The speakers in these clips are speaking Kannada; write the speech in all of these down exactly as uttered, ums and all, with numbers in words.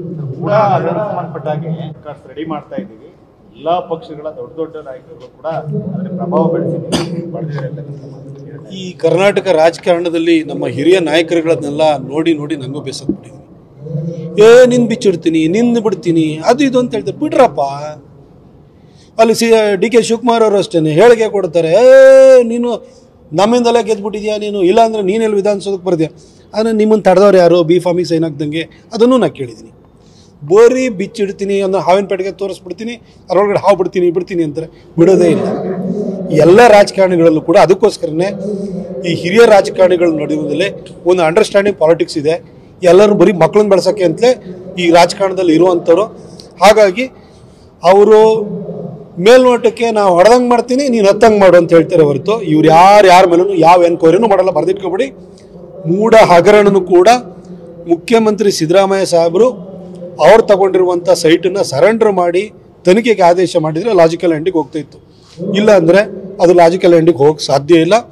ಕೂಡ ಅದಕ್ಕೆ ಸಂಬಂಧಪಟ್ಟಾಗೆ ರೆಡಿ ಮಾಡ್ತಾ ಇದ್ದೀವಿ. ಎಲ್ಲಾ ಪಕ್ಷಗಳ ದೊಡ್ಡ ದೊಡ್ಡ ನಾಯಕರು ಕೂಡ ಅದರ ಪ್ರಭಾವ ಬೆಳೆಸಿದ್ದಾರೆ. ಈ ಕರ್ನಾಟಕ ರಾಜಕಾರಣದಲ್ಲಿ ನಮ್ಮ ಹಿರಿಯ ನಾಯಕರುಗಳನ್ನೆಲ್ಲ ನೋಡಿ ನೋಡಿ ನಂಗೂ ಬೇಸತ್ಬಿಟ್ಟಿದ್ವಿ. ಏ ನಿನ್ ಬಿಚ್ಚಿಡ್ತೀನಿ, ನಿಂದು ಬಿಡ್ತೀನಿ, ಅದು ಇದು ಅಂತ ಹೇಳ್ತಾರೆ. ಬಿಡ್ರಪ್ಪ. ಅಲ್ಲಿ ಸಿ ಡಿ ಕೆ ಶಿವಕುಮಾರ್ ಅವರು ಅಷ್ಟೇ ಹೇಳಿಕೆ ಕೊಡ್ತಾರೆ, ಏ ನೀನು ನಮ್ಮಿಂದಲೇ ಗೆದ್ಬಿಟ್ಟಿದ್ಯಾ ನೀನು, ಇಲ್ಲಾಂದ್ರೆ ನೀನೆಲ್ಲಿ ವಿಧಾನಸೌಧಕ್ಕೆ ಬರ್ತೀಯ. ಆದರೆ ನಿಮ್ಮನ್ನು ತಡೆದವ್ರು ಯಾರು ಬಿ ಫಾರ್ಮಿಗೆ ಸೈನ್ ಹಾಕ್ದಂಗೆ, ಅದನ್ನು ನಾನು ಕೇಳಿದ್ದೀನಿ. ಬೋರಿ ಬಿಚ್ಚಿಡ್ತೀನಿ ಅನ್ನೋ ಹಾವಿನ ಪೆಟ್ಟಿಗೆ ತೋರಿಸ್ಬಿಡ್ತೀನಿ, ಅದರೊಳಗಡೆ ಹಾವು ಬಿಡ್ತೀನಿ ಬಿಡ್ತೀನಿ ಅಂತಾರೆ, ಬಿಡೋದೇ ಇಲ್ಲ. ಎಲ್ಲ ರಾಜಕಾರಣಿಗಳಲ್ಲೂ ಕೂಡ ಅದಕ್ಕೋಸ್ಕರನೇ ಈ ಹಿರಿಯ ರಾಜಕಾರಣಿಗಳ ನಡುವಿನಲ್ಲಿ ಒಂದು ಅಂಡರ್ಸ್ಟ್ಯಾಂಡಿಂಗ್ ಪಾಲಿಟಿಕ್ಸ್ ಇದೆ. ಎಲ್ಲರೂ ಬರೀ ಮಕ್ಕಳನ್ನ ಬೆಳೆಸೋಕ್ಕೆ ಅಂತಲೇ ಈ ರಾಜಕಾರಣದಲ್ಲಿ ಇರುವಂಥವ್ರು. ಹಾಗಾಗಿ ಅವರು ಮೇಲ್ನೋಟಕ್ಕೆ ನಾವು ಹೊಡೆದಂಗೆ ಮಾಡ್ತೀನಿ, ನೀನು ಹತ್ತಂಗೆ ಮಾಡು ಅಂತ ಹೇಳ್ತಾರೆ ಹೊರತು ಇವ್ರು ಯಾರು ಯಾರ ಮೇಲೂ ಯಾವ ಎನ್ಕ್ವೈರಿನೂ ಮಾಡಲ್ಲ. ಬರೆದಿಟ್ಕೊಬಿಡಿ. ಮೂಢ ಹಗರಣನು ಕೂಡ ಮುಖ್ಯಮಂತ್ರಿ ಸಿದ್ದರಾಮಯ್ಯ ಸಾಹೇಬರು ಅವ್ರು ತಗೊಂಡಿರುವಂಥ ಸೈಟನ್ನು ಸರೆಂಡರ್ ಮಾಡಿ ತನಿಖೆಗೆ ಆದೇಶ ಮಾಡಿದರೆ ಲಾಜಿಕಲ್ ಎಂಡಿಗೆ ಹೋಗ್ತಾ ಇತ್ತು. ಇಲ್ಲ ಅಂದರೆ ಅದು ಲಾಜಿಕಲ್ ಎಂಡಿಗೆ ಹೋಗಕ್ಕೆ ಸಾಧ್ಯ ಇಲ್ಲ.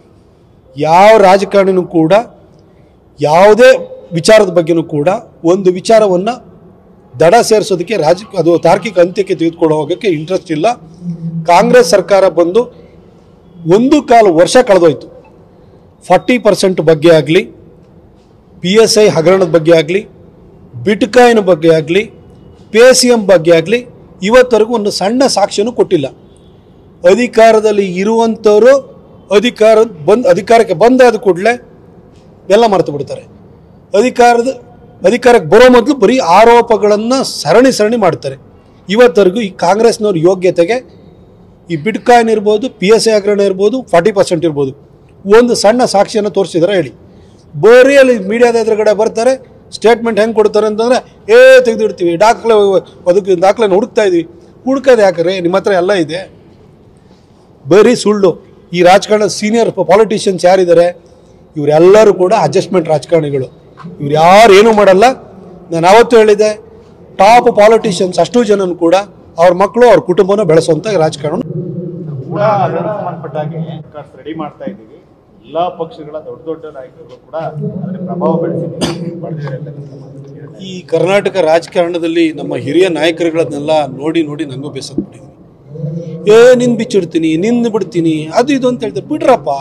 ಯಾವ ರಾಜಕಾರಣಿನೂ ಕೂಡ ಯಾವುದೇ ವಿಚಾರದ ಬಗ್ಗೆನೂ ಕೂಡ ಒಂದು ವಿಚಾರವನ್ನು ದಡ ಸೇರಿಸೋದಕ್ಕೆ ರಾಜ ಅದು ತಾರ್ಕಿಕ ಅಂತ್ಯಕ್ಕೆ ತೆಗೆದುಕೊಂಡು ಹೋಗೋಕ್ಕೆ ಇಂಟ್ರೆಸ್ಟ್ ಇಲ್ಲ. ಕಾಂಗ್ರೆಸ್ ಸರ್ಕಾರ ಬಂದು ಒಂದು ಕಾಲು ವರ್ಷ ಕಳೆದೋಯ್ತು. ಫಾರ್ಟಿ ಪರ್ಸೆಂಟ್ ಬಗ್ಗೆ ಆಗಲಿ, ಪಿ ಎಸ್ ಐ ಹಗರಣದ ಬಗ್ಗೆ ಆಗಲಿ, ಬಿಟ್ಕಾಯಿನ್ ಬಗ್ಗೆ ಆಗಲಿ, ಪೇ ಸಿ ಎಂ ಬಗ್ಗೆ ಆಗಲಿ ಇವತ್ತವರೆಗೂ ಒಂದು ಸಣ್ಣ ಸಾಕ್ಷ್ಯನೂ ಕೊಟ್ಟಿಲ್ಲ. ಅಧಿಕಾರದಲ್ಲಿ ಇರುವಂಥವರು ಅಧಿಕಾರ ಬಂದು ಅಧಿಕಾರಕ್ಕೆ ಬಂದಾದ ಕೂಡಲೇ ಎಲ್ಲ ಮರೆತು ಬಿಡ್ತಾರೆ. ಅಧಿಕಾರದ ಅಧಿಕಾರಕ್ಕೆ ಬರೋ ಮೊದಲು ಬರೀ ಆರೋಪಗಳನ್ನು ಸರಣಿ ಸರಣಿ ಮಾಡ್ತಾರೆ. ಇವತ್ತವರೆಗೂ ಈ ಕಾಂಗ್ರೆಸ್ನವ್ರ ಯೋಗ್ಯತೆಗೆ ಈ ಬಿಟ್ಕಾಯಿನ್ ಇರ್ಬೋದು, ಪಿ ಎಸ್ ಐ ಹಗರಣ ಇರ್ಬೋದು, ಫಾರ್ಟಿ ಪರ್ಸೆಂಟ್ ಇರ್ಬೋದು, ಒಂದು ಸಣ್ಣ ಸಾಕ್ಷಿಯನ್ನು ತೋರಿಸಿದಾರೆ ಹೇಳಿ. ಬೋರಿಯಲ್ಲಿ ಮೀಡಿಯಾದ ಎದುರುಗಡೆ ಬರ್ತಾರೆ, ಸ್ಟೇಟ್ಮೆಂಟ್ ಹೆಂಗೆ ಕೊಡ್ತಾರೆ ಅಂತಂದರೆ ಏ ತೆಗೆದಿಡ್ತೀವಿ, ದಾಖಲೆ ಅದಕ್ಕೆ ದಾಖಲೆನ ಹುಡುಕ್ತಾ ಇದ್ದೀವಿ. ಹುಡುಕೋದು ಯಾಕಂದ್ರೆ ನಿಮ್ಮ ಹತ್ರ ಎಲ್ಲ ಇದೆ. ಬರೀ ಸುಳ್ಳು. ಈ ರಾಜಕಾರಣದ ಸೀನಿಯರ್ ಪಾಲಿಟಿಷಿಯನ್ಸ್ ಯಾರಿದ್ದಾರೆ ಇವರೆಲ್ಲರೂ ಕೂಡ ಅಡ್ಜಸ್ಟ್ಮೆಂಟ್ ರಾಜಕಾರಣಿಗಳು. ಇವ್ರು ಯಾರು ಏನೂ ಮಾಡಲ್ಲ. ನಾನು ಆವತ್ತು ಹೇಳಿದೆ, ಟಾಪ್ ಪಾಲಿಟಿಷಿಯನ್ಸ್ ಅಷ್ಟು ಜನನು ಕೂಡ ಅವ್ರ ಮಕ್ಕಳು ಅವ್ರ ಕುಟುಂಬನ ಬೆಳೆಸುವಂಥ ರಾಜಕಾರಣ ಕೂಡ ಅದಕ್ಕೆ ಸಂಬಂಧಪಟ್ಟಾಗೆ ರೆಡಿ ಮಾಡ್ತಾ ಇದ್ದೀವಿ. ಎಲ್ಲಾ ಪಕ್ಷಗಳ ದೊಡ್ಡ ದೊಡ್ಡ ನಾಯಕರು ಕೂಡ ಅದರ ಪ್ರಭಾವ ಬೆಳೆಸಿದ್ದಾರೆ. ಈ ಕರ್ನಾಟಕ ರಾಜಕಾರಣದಲ್ಲಿ ನಮ್ಮ ಹಿರಿಯ ನಾಯಕರುಗಳನ್ನೆಲ್ಲ ನೋಡಿ ನೋಡಿ ನಂಗೂ ಬೇಸತ್ಬಿಟ್ಟಿದ್ವಿ. ಏ ನಿನ್ ಬಿಚ್ಚಿಡ್ತೀನಿ, ನಿಂದು ಬಿಡ್ತೀನಿ, ಅದು ಇದು ಅಂತ ಹೇಳ್ತಾರೆ. ಬಿಡ್ರಪ್ಪ.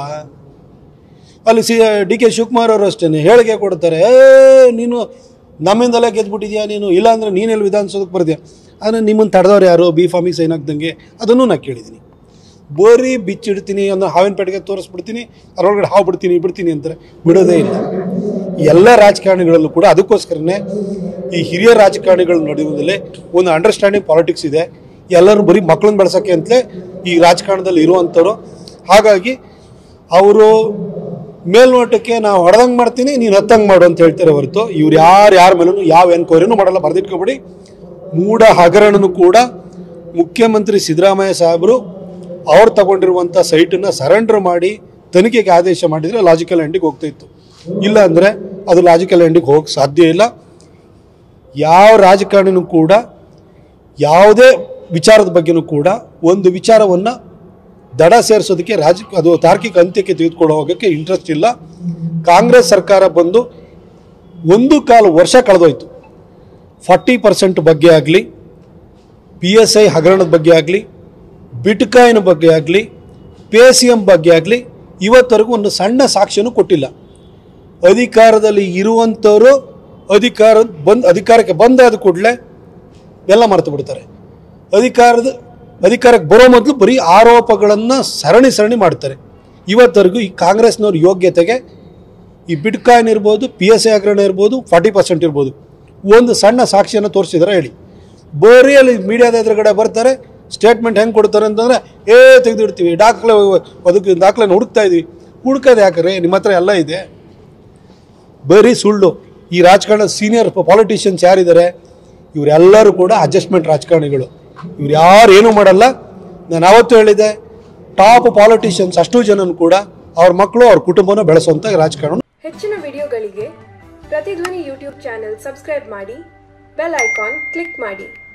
ಅಲ್ಲಿ ಸಿ ಡಿ ಕೆ ಶಿವಕುಮಾರ್ ಅವರು ಅಷ್ಟೇ ಹೇಳಿಕೆ ಕೊಡ್ತಾರೆ, ಏ ನೀನು ನಮ್ಮಿಂದಲೇ ಗೆದ್ಬಿಟ್ಟಿದ್ಯಾ ನೀನು, ಇಲ್ಲಾಂದ್ರೆ ನೀನೆಲ್ಲಿ ವಿಧಾನಸೌಧಕ್ಕೆ ಬರ್ತೀಯ. ಆದರೆ ನಿಮ್ಮನ್ನು ತಡೆದವ್ರು ಯಾರು ಬಿ ಫಾರ್ಮಿಗೆ ಸೈನ್ ಹಾಕ್ದಂಗೆ, ಅದನ್ನು ನಾನು ಕೇಳಿದ್ದೀನಿ. ಬೋರಿ ಬಿಚ್ಚಿಡ್ತೀನಿ ಅನ್ನೋ ಹಾವಿನ ಪೆಟ್ಟಿಗೆ ತೋರಿಸ್ಬಿಡ್ತೀನಿ, ಅದರೊಳಗಡೆ ಹಾವು ಬಿಡ್ತೀನಿ ಬಿಡ್ತೀನಿ ಅಂತಾರೆ, ಬಿಡೋದೇ ಇಲ್ಲ. ಎಲ್ಲ ರಾಜಕಾರಣಿಗಳಲ್ಲೂ ಕೂಡ ಅದಕ್ಕೋಸ್ಕರನೇ ಈ ಹಿರಿಯ ರಾಜಕಾರಣಿಗಳ ನಡುವಿನಲ್ಲಿ ಒಂದು ಅಂಡರ್ಸ್ಟ್ಯಾಂಡಿಂಗ್ ಪಾಲಿಟಿಕ್ಸ್ ಇದೆ. ಎಲ್ಲರೂ ಬರೀ ಮಕ್ಕಳನ್ನ ಬೆಳೆಸೋಕ್ಕೆ ಅಂತಲೇ ಈ ರಾಜಕಾರಣದಲ್ಲಿ ಇರುವಂಥವ್ರು. ಹಾಗಾಗಿ ಅವರು ಮೇಲ್ನೋಟಕ್ಕೆ ನಾವು ಹೊಡೆದಂಗೆ ಮಾಡ್ತೀನಿ, ನೀನು ಹತ್ತಂಗೆ ಮಾಡು ಅಂತ ಹೇಳ್ತಾರೆ ಹೊರತು ಇವ್ರು ಯಾರು ಯಾರ ಮೇಲೂ ಯಾವ ಎನ್ಕ್ವೈರಿನೂ ಮಾಡಲ್ಲ. ಬರೆದಿಟ್ಕೊಬಿಡಿ. ಮೂಢ ಹಗರಣನು ಕೂಡ ಮುಖ್ಯಮಂತ್ರಿ ಸಿದ್ದರಾಮಯ್ಯ ಸಾಹೇಬರು ಅವ್ರು ತಗೊಂಡಿರುವಂಥ ಸೈಟನ್ನು ಸರೆಂಡರ್ ಮಾಡಿ ತನಿಖೆಗೆ ಆದೇಶ ಮಾಡಿದರೆ ಲಾಜಿಕಲ್ ಎಂಡಿಗೆ ಹೋಗ್ತಾ ಇತ್ತು. ಇಲ್ಲ ಅಂದರೆ ಅದು ಲಾಜಿಕಲ್ ಎಂಡಿಗೆ ಹೋಗಕ್ಕೆ ಸಾಧ್ಯ ಇಲ್ಲ. ಯಾವ ರಾಜಕಾರಣಿನೂ ಕೂಡ ಯಾವುದೇ ವಿಚಾರದ ಬಗ್ಗೆನೂ ಕೂಡ ಒಂದು ವಿಚಾರವನ್ನು ದಡ ಸೇರಿಸೋದಕ್ಕೆ ರಾಜ ಅದು ತಾರ್ಕಿಕ ಅಂತ್ಯಕ್ಕೆ ತೆಗೆದುಕೊಂಡು ಹೋಗೋಕ್ಕೆ ಇಂಟ್ರೆಸ್ಟ್ ಇಲ್ಲ. ಕಾಂಗ್ರೆಸ್ ಸರ್ಕಾರ ಬಂದು ಒಂದು ಕಾಲು ವರ್ಷ ಕಳೆದೋಯ್ತು. ಫಾರ್ಟಿ ಪರ್ಸೆಂಟ್ ಬಗ್ಗೆ ಆಗಲಿ, ಪಿ ಎಸ್ ಐ ಹಗರಣದ ಬಗ್ಗೆ ಆಗಲಿ, ಬಿಟ್ಕಾಯಿನ್ ಬಗ್ಗೆ ಆಗಲಿ, ಪೇ ಸಿ ಎಂ ಬಗ್ಗೆ ಆಗಲಿ ಇವತ್ತವರೆಗೂ ಒಂದು ಸಣ್ಣ ಸಾಕ್ಷ್ಯನೂ ಕೊಟ್ಟಿಲ್ಲ. ಅಧಿಕಾರದಲ್ಲಿ ಇರುವಂಥವರು ಅಧಿಕಾರ ಬಂದು ಅಧಿಕಾರಕ್ಕೆ ಬಂದಾದ ಕೂಡಲೇ ಎಲ್ಲ ಮರೆತು ಬಿಡ್ತಾರೆ. ಅಧಿಕಾರದ ಅಧಿಕಾರಕ್ಕೆ ಬರೋ ಮೊದಲು ಬರೀ ಆರೋಪಗಳನ್ನು ಸರಣಿ ಸರಣಿ ಮಾಡ್ತಾರೆ. ಇವತ್ತವರೆಗೂ ಈ ಕಾಂಗ್ರೆಸ್ನವ್ರ ಯೋಗ್ಯತೆಗೆ ಈ ಬಿಟ್ಕಾಯಿನ್ ಇರ್ಬೋದು, ಪಿ ಎಸ್ ಐ ಹಗರಣ ಇರ್ಬೋದು, ಫಾರ್ಟಿ ಪರ್ಸೆಂಟ್ ಇರ್ಬೋದು, ಒಂದು ಸಣ್ಣ ಸಾಕ್ಷಿಯನ್ನು ತೋರಿಸಿದಾರೆ ಹೇಳಿ. ಬೋರಿಯಲ್ಲಿ ಮೀಡಿಯಾದ ಎದುರುಗಡೆ ಬರ್ತಾರೆ, ಸ್ಟೇಟ್ಮೆಂಟ್ ಹೆಂಗೆ ಕೊಡ್ತಾರೆ ಅಂತಂದರೆ ಏ ತೆಗೆದಿಡ್ತೀವಿ, ದಾಖಲೆ ಅದಕ್ಕೆ ದಾಖಲೆನ ಹುಡುಕ್ತಾ ಇದ್ದೀವಿ. ಹುಡುಕೋದು ಯಾಕಂದ್ರೆ ನಿಮ್ಮ ಹತ್ರ ಎಲ್ಲ ಇದೆ. ಬರೀ ಸುಳ್ಳು. ಈ ರಾಜಕಾರಣದ ಸೀನಿಯರ್ ಪಾಲಿಟಿಷಿಯನ್ಸ್ ಯಾರಿದ್ದಾರೆ ಇವರೆಲ್ಲರೂ ಕೂಡ ಅಡ್ಜಸ್ಟ್ಮೆಂಟ್ ರಾಜಕಾರಣಿಗಳು. ಇವ್ರು ಯಾರು ಏನೂ ಮಾಡಲ್ಲ. ನಾನು ಆವತ್ತು ಹೇಳಿದೆ, ಟಾಪ್ ಪಾಲಿಟಿಷಿಯನ್ಸ್ ಅಷ್ಟು ಜನನು ಕೂಡ ಅವ್ರ ಮಕ್ಕಳು ಅವ್ರ ಕುಟುಂಬನ ಬೆಳೆಸುವಂಥ ರಾಜಕಾರಣ. ಹೆಚ್ಚಿನ ವಿಡಿಯೋಗಳಿಗೆ ಪ್ರತಿಧ್ವನಿ ಯೂಟ್ಯೂಬ್ ಚಾನೆಲ್ ಸಬ್ಸ್ಕ್ರೈಬ್ ಮಾಡಿ, ಬೆಲ್ ಐಕಾನ್ ಕ್ಲಿಕ್ ಮಾಡಿ.